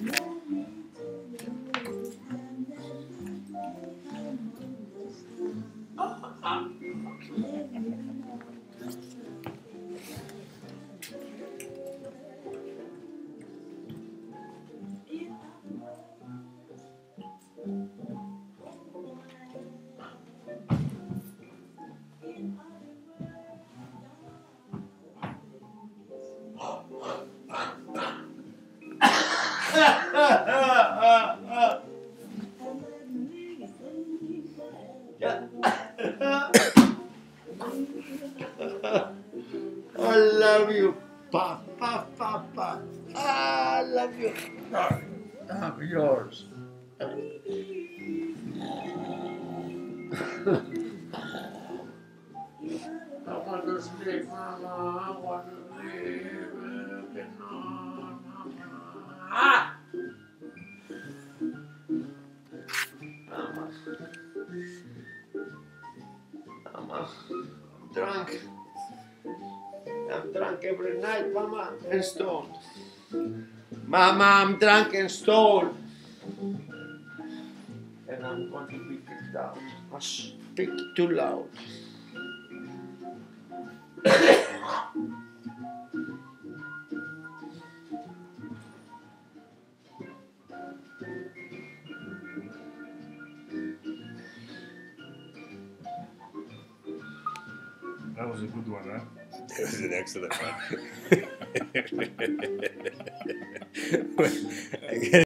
I love you, Papa, Papa. I love you. I'm yours. I want to sleep, Mama. I want to sleep. Ah! Mama. Mama. I'm drunk. I'm drunk every night, Mama, and stoned. Mama, I'm drunk and stoned. And I'm going to be kicked out. I speak too loud. That was a good one, huh? It was an excellent one.